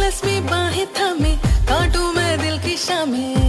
बस में बाहें थामे, काटूं मैं दिल की शामें।